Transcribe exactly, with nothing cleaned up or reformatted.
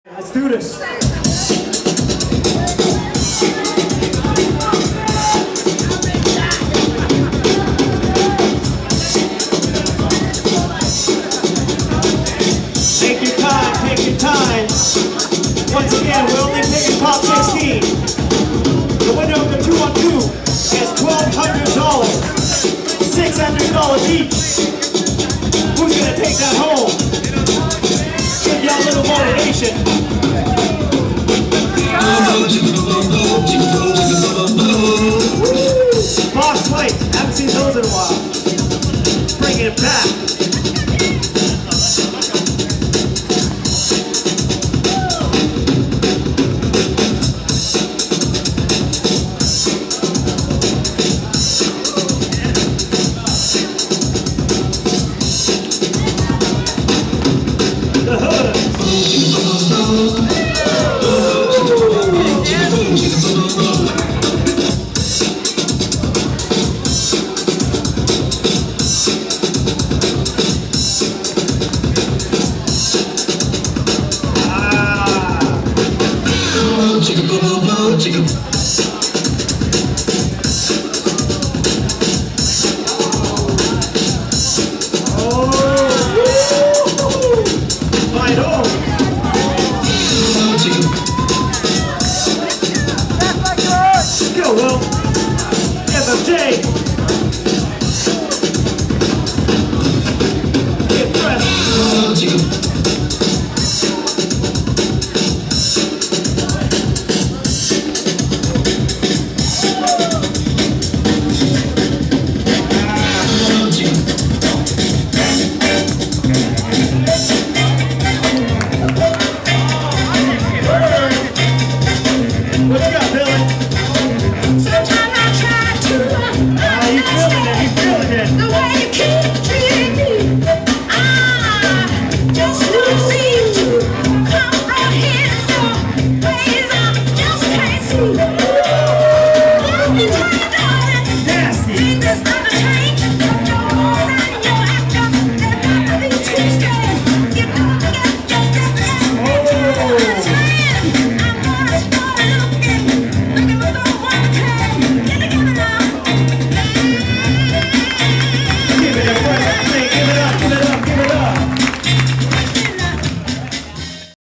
Let's do this. Take your time, take your time. Once again, we're only picking top sixteen. The winner of the two on two is twelve hundred dollars. six hundred dollars each. Who's gonna take that home? Give y'all a little motivation. Boss fights, haven't seen those in a while. Bringing it back. The Hoodz. Ah.